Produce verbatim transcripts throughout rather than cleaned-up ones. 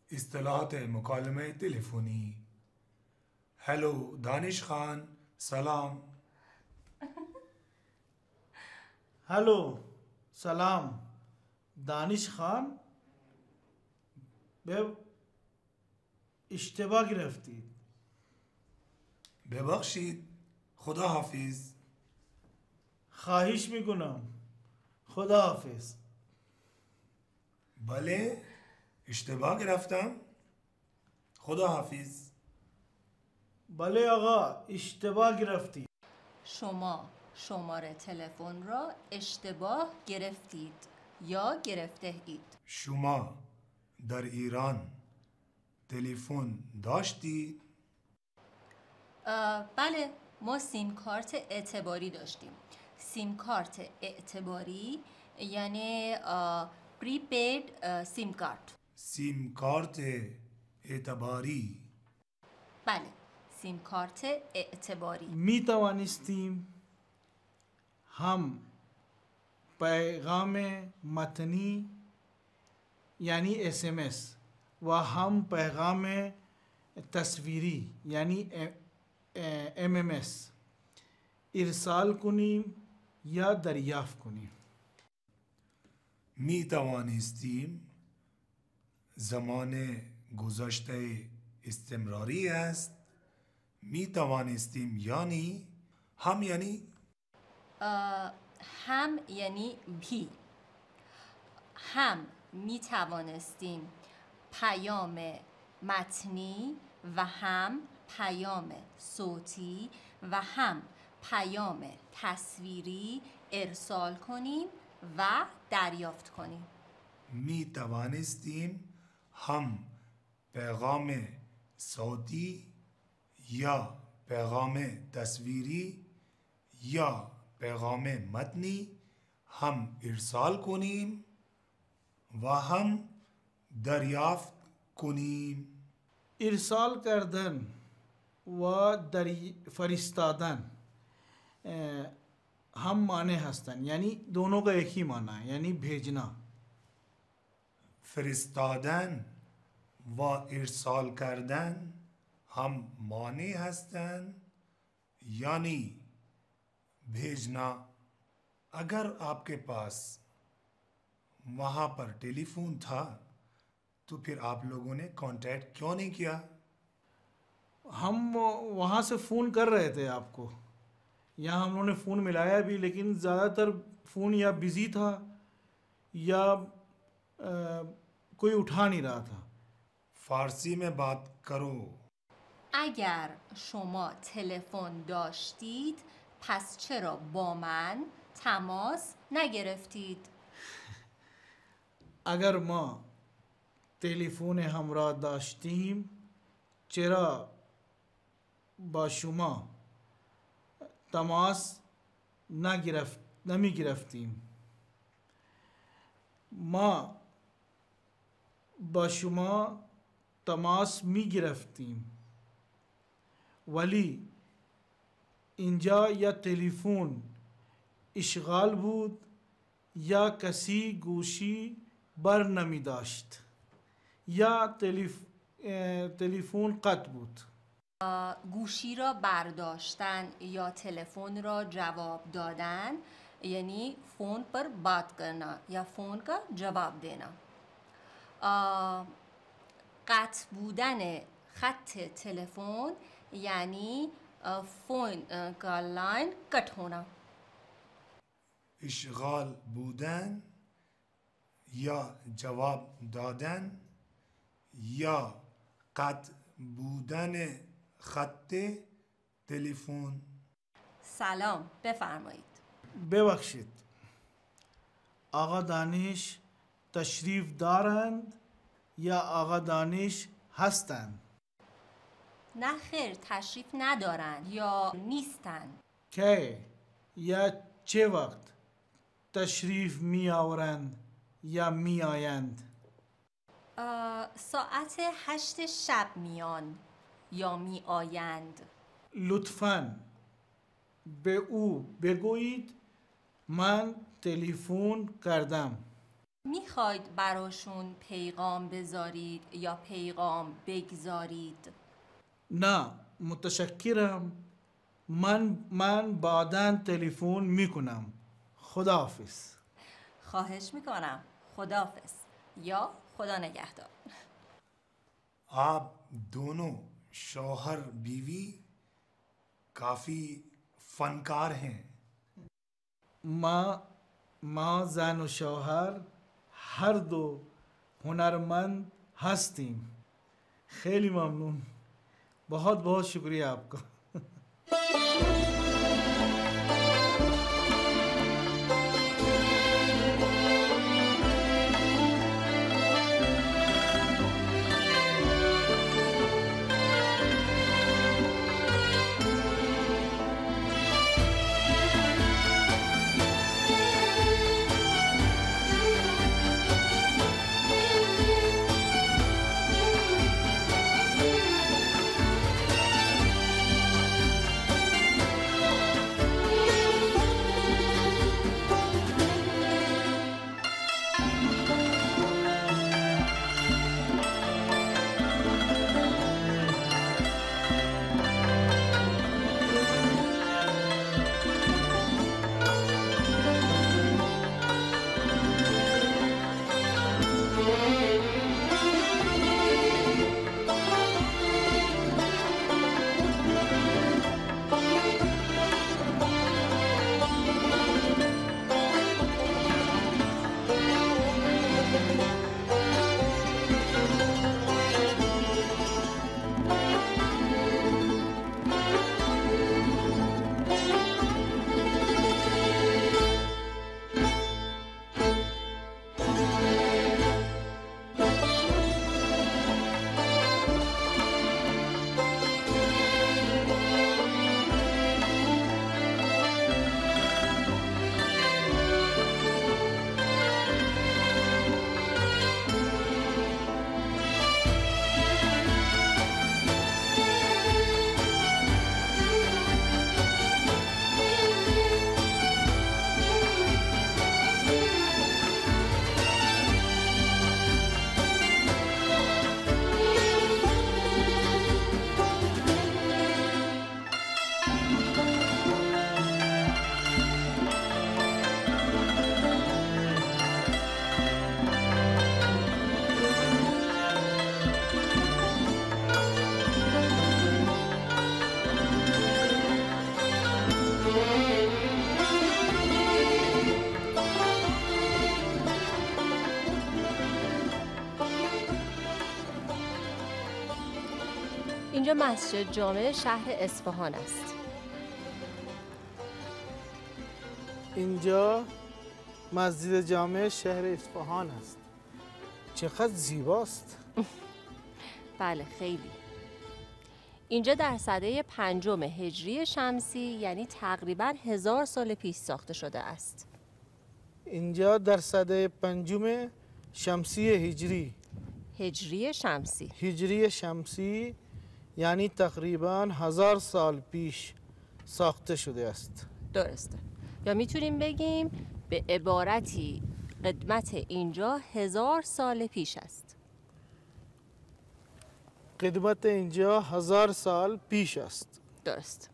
اصطلاحات مکالمه تلفنی. هلو دانش خان، سلام. هلو سلام دانش خان. به اشتباه گرفتید. ببخشید، خدا حافظ. خواهش میکنم، خدا حافظ. بله، اشتباه گرفتم. خدا حافظ. بله آقا، اشتباه گرفتید. شما شماره تلفن را اشتباه گرفتید یا گرفته اید. شما در ایران تلفن داشتید؟ بله، ما سیم کارت اعتباری داشتیم. سیم کارت اعتباری یعنی پریپید سیم کارت. سیم کارت اعتباری. بله، سیم کارت اعتباری. می توانستیم هم پیغام متنی یعنی اس ام اس و هم پیغام تصویری یعنی ام ام اس ارسال کنیم یا دریافت کنیم. می توانستیم زمان گذشته استمراری است. می توانستیم یعنی هم یعنی هم یعنی بھی. هم می توانستیم پیام متنی و هم پیام صوتی و هم پیام تصویری ارسال کنیم و دریافت کنیم. می توانستیم هم پیغام صوتی یا پیغام تصویری یا پیغام متنی هم ارسال کنیم و هم دریافت کنیم. ارسال کردن و دری فرستادن هم معنی هستند، یعنی दोनों का एक ही माना है, یعنی भेजना. فرستادن و ارسال کردن هم معنی هستند یعنی भेजना. अगर आपके पास वहाँ पर टेलीफोन था तो फिर आप लोगों ने कांटेक्ट क्यों नहीं किया? हम वहाँ से फ़ोन कर रहे थे आपको, यहाँ हम लोगों ने फ़ोन मिलाया भी, लेकिन ज़्यादातर फ़ोन या बिज़ी था या आ, कोई उठा नहीं रहा था. फारसी में बात करो. اگر شما تلفن داشتید پس چرا با من تماس نگرفتید؟ اگر ما تلفن همراه داشتیم چرا با شما تماس نگرفت نمی گرفتیم؟ ما با شما تماس می گرفتیم ولی اینجا یا تلفن اشغال بود یا کسی گوشی بر نمی داشت یا تلف... تلفن قطع بود. گوشی را برداشتن یا تلفن را جواب دادن یعنی فون پر بات کرنا یا فون کا جواب دینا. قطع بودن خط تلفن یعنی فون کا लाइन कट होना. اشغال بودن یا جواب دادن یا قطع بودن خط تلفن. سلام، بفرمایید. ببخشید آقا دانش تشریف دارند یا آقا دانش هستند؟ نه خیر، تشریف ندارند یا نیستند. کی یا چه وقت تشریف می آورند یا می آیند؟ ساعت هشت شب میان یا می آیند. لطفاً به او بگویید من تلفن کردم. میخواید براشون پیغام بذارید یا پیغام بگذارید؟ نه متشکرم، من من بعداً تلفن میکنم. خداحافظ. خواهش میکنم. خداحافظ یا خدا نگهدار. आप दोनों शौहर बीवी काफी फनकार हैं. ما ما زن و شوهر هر دو هنرمند هستیم. خیلی ممنون. बहुत बहुत शुक्रिया आपका. اینجا مسجد جامع شهر اصفهان است. اینجا مسجد جامع شهر اصفهان است. چقدر زیباست. بله خیلی. اینجا در سده پنجم هجری شمسی یعنی تقریباً هزار سال پیش ساخته شده است. اینجا در سده پنجم شمسی هجری هجری شمسی هجری شمسی یعنی تقریباً هزار سال پیش ساخته شده است. درسته. یا میتونیم بگیم به عبارتی قدمت اینجا هزار سال پیش است. قدمت اینجا هزار سال پیش است. درست.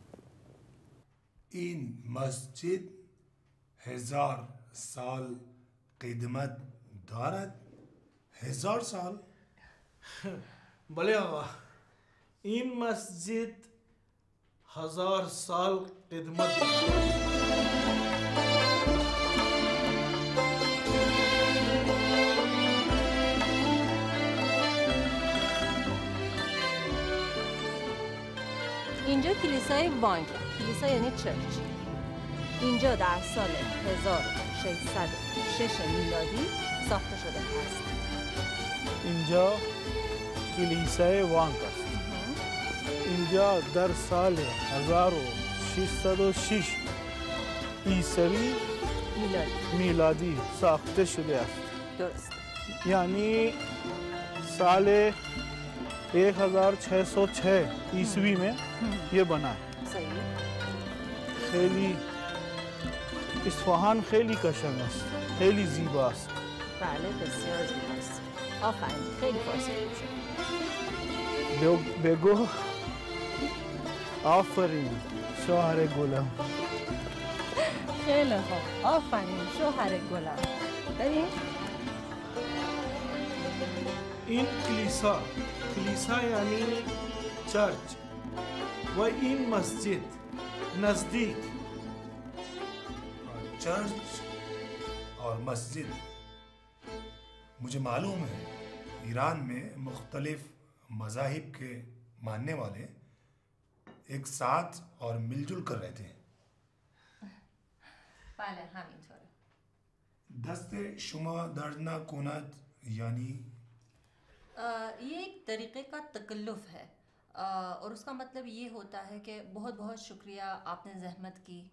این مسجد هزار سال قدمت دارد. هزار سال؟ بله آقا، این مسجد هزار سال قدمت دارد. اینجا کلیسای وانگ، کلیسا یعنی چرچ. اینجا در سال هزار و ششصد و شش میلادی ساخته شده است. اینجا کلیسای وانگ است. اینجا در سال هزار و ششصد و شش عیسوی میلادی میلادی ساخته شده است. درست. یعنی سال एक हजार छः सौ छः ईस्वी में ये बना है. صحیح. خیلی اصفهان خیلی قشنگ است، خیلی زیباست. بله بسیار زیباست. آفرین، خیلی فارسی خوب شد. بگو آفرین شوهر گلم. خیلی خوب، آفرین شوهر گلم. بریم؟ این کلیسا، کلیسا یعنی چرچ، و این مسجد نزدیک. چرچ اور مسجد، مجھے معلوم ہے ایران میں مختلف مذاہب کے ماننے والے ایک ساتھ اور مل جل کر رہتے ہیں. بله همینطوره. دست شما درد نکند یعنی یہ ایک طریقے کا تکلف ہے اور اس کا مطلب یہ ہوتا ہے کہ بہت بہت شکریہ، آپ نے زحمت کی.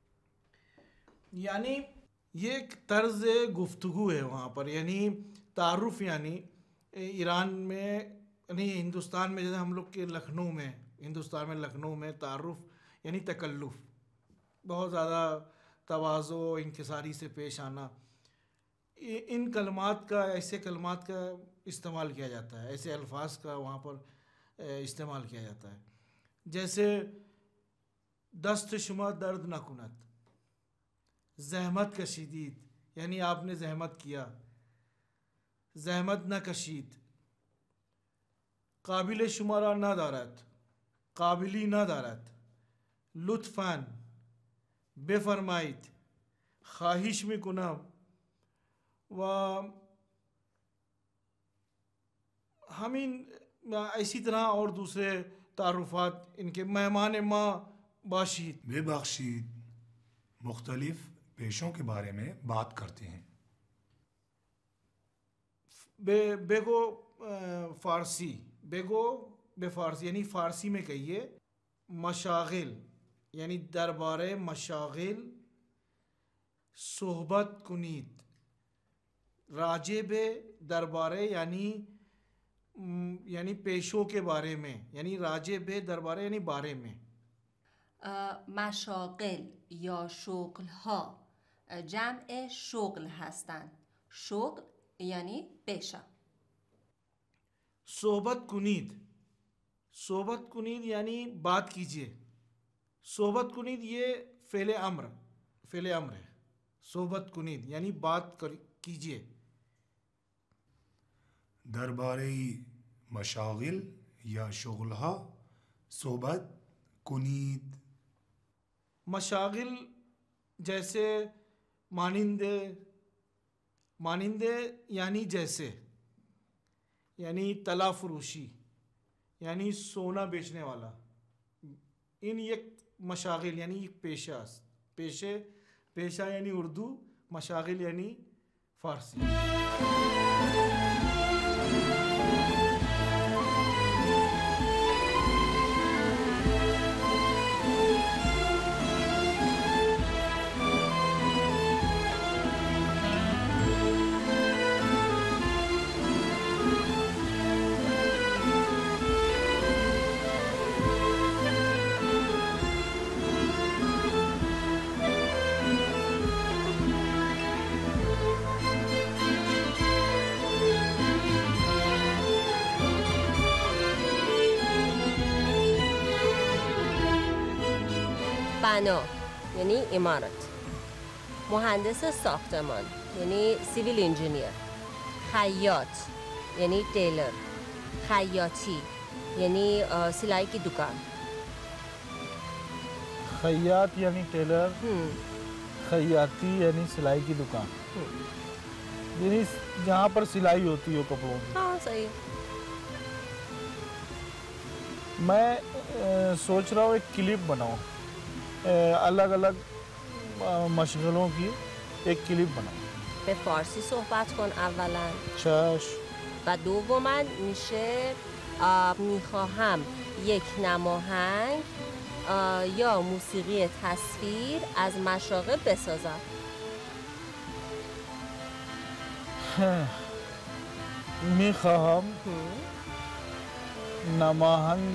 یعنی یہ ایک طرز گفتگو ہے وہاں پر، یعنی تعارف. یعنی ایران میں یعنی ہندوستان میں جیسے ہم لوگ کے لکھنؤ میں، ہندوستان میں لکھنؤ میں تعارف یعنی تکلف، بہت زیادہ تواضع و انکساری سے پیش آنا. ان کلمات کا، ایسے کلمات کا استعمال کیا جاتا ہے، ایسے الفاظ کا وہاں پر استعمال کیا جاتا ہے. جیسے دست شما درد نہ کند، زحمت کشیدید یعنی آپ نے زحمت کیا، زحمت نہ کشید. قابل شما را ندارد، قابلی ندارد. لطفاً بفرمایید، خواہش میکنم. و ہمین اسی طرح اور دوسرے تعارفات ان کے. مہمان ما باشید، بے بخشید. مختلف پیشوں کے بارے میں بات کرتے ہیں. بے بیگو فارسی، بیگو بے فارسی یعنی فارسی میں کہیے. مشاغل یعنی دربارے مشاغل صحبت کنید. راجب دربارے یعنی یعنی پیشوں کے بارے میں، یعنی راجب دربارے یعنی بارے میں. مشاغل یا شغل ها جمع شغل هستند. شغل یعنی پیشہ. صحبت کنید، صحبت کنید یعنی بات کیجیے. صحبت کنید یہ فعل امر، فعل امر ہے. صحبت کنید یعنی بات کیجیے. دربارے مشاغل یا شغلها صحبت کنید. مشاغل جیسے مانندے، مانندے یعنی جیسے، یعنی طلا فروشی یعنی سونا بیچنے والا. ان یک مشاغل یعنی ایک پیشہ است. پیشے، پیشہ یعنی اردو، مشاغل یعنی فارسی. بنا یعنی عمارت. مهندس ساختمان یعنی سیویل انجینیر. خیاط یعنی ٹیلر. خیاطی یعنی سلائی کی دکان. خیاط یعنی ٹیلر، خیاطی یعنی سلائی کی دکان، یعنی جہاں پر سلائی ہوتی ہو کپڑوں کی. ہاں صحیح. میں سوچ رہا ہوں ایک کلپ بناؤں، الگ الگ مشغلوں کی ایک کلپ بناؤں. به فارسی صحبت کن اولا. چش. و دوما میشه میخواهم یک نماهنگ یا موسیقی تصویر از مشاغل بسازم. میخواهم نماهنگ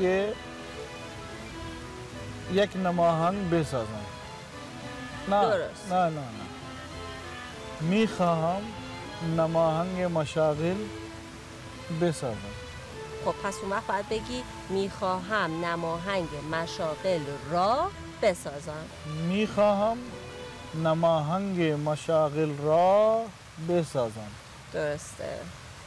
یک نماهنگ بسازم. نه درست. نه نه نه میخواهم نماهنگ مشاغل بسازم. خب پس اون وقت باید بگی میخواهم نماهنگ مشاغل را بسازم. میخواهم نماهنگ مشاغل را بسازم. درسته.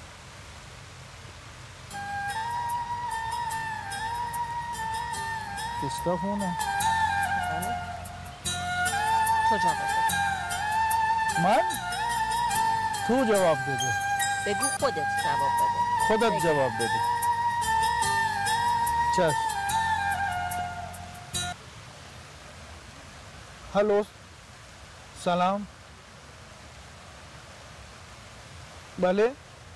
کسکا خونه؟ تو جواب بده. من؟ تو جواب بده. بگو خودت جواب بده. خودت بگو. جواب بده. چشم. هلو، سلام. بله.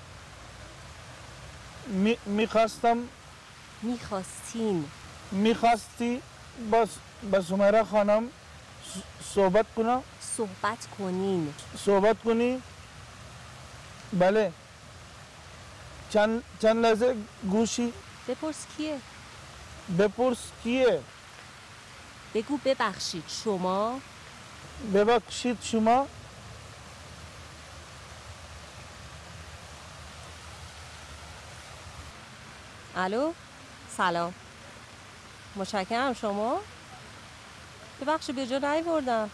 می میخواستم میخواستین میخواستی با با سمیرا خانم صحبت کنم؟ صحبت کنین. صحبت کنی؟ بله. چند چند لحظه گوشی بپرس کیه؟ بپرس کیه؟ بگو ببخشید شما. ببخشید شما. الو سلام. متشکرم. شما؟ ببخشید به جا نیاوردم.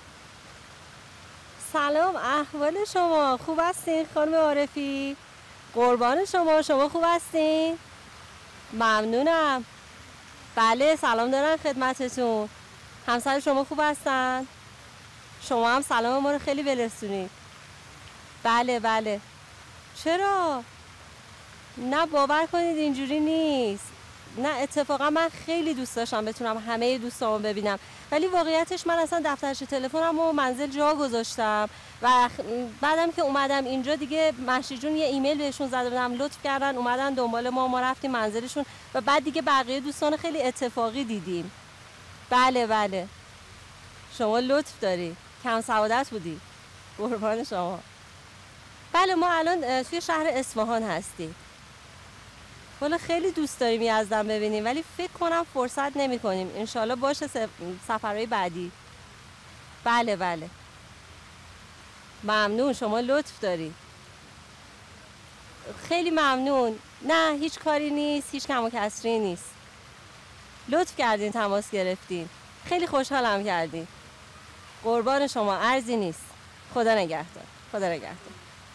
سلام، احوال شما خوب هستین خانم عارفی؟ قربان شما. شما خوب هستین؟ ممنونم. بله سلام دارن خدمتتون. همسر شما خوب هستن؟ شما هم سلام ما رو خیلی برسونید. بله بله. چرا؟ نه باور کنید اینجوری نیست. نه اتفاقا من خیلی دوست داشتم بتونم همه دوستامو ببینم، ولی واقعیتش من اصلا دفترچه تلفنم و منزل جا گذاشتم و بعدم که اومدم اینجا دیگه مهشید جون یه ایمیل بهشون زده بودم، لطف کردن اومدن دنبال ما، ما رفتیم منزلشون و بعد دیگه بقیه دوستان خیلی اتفاقی دیدیم. بله بله. شما لطف داری. کم سعادت بودی. قربان شما. بله ما الان توی شهر اصفهان هستیم. والا خیلی دوست داریم یزدان ببینیم ولی فکر کنم فرصت نمی کنیم. انشالله باشه سفرهای بعدی. بله بله. ممنون. شما لطف داری. خیلی ممنون. نه هیچ کاری نیست، هیچ کم و کسری نیست. لطف کردین تماس گرفتین. خیلی خوشحالم کردین. قربان شما، ارزی نیست. خدا نگهدار. خدا نگهدار.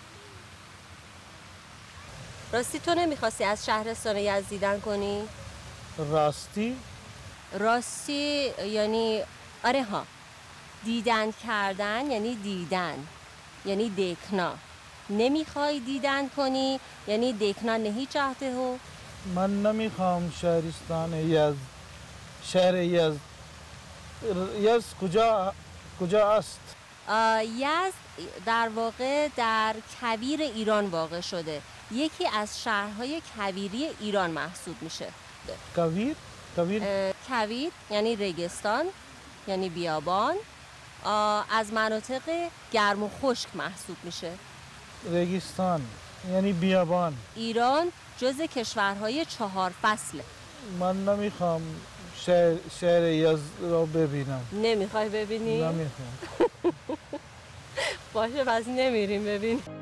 راستی تو نمیخواستی از شهرستان یزد دیدن کنی؟ راستی؟ راستی یعنی آره ها. دیدن کردن یعنی دیدن، یعنی دیکنا. نمیخوای دیدن کنی یعنی دیکنا نهی چاہتے ہو. من نمیخوام شهرستان یزد. شهر یزد یزد کجا کجا است؟ یزد در واقع در کویر ایران واقع شده. یکی از شهرهای کویری ایران محسوب میشه. کویر؟ کویر؟ کویر یعنی رگستان، یعنی بیابان. از مناطق گرم و خشک محسوب میشه. رگستان یعنی بیابان. ایران جزء کشورهای چهار فصله. من نمیخوام شهر, شهر یزد را ببینم. نمیخوای ببینی؟ نمیخوام. باشه پس نمیریم ببین.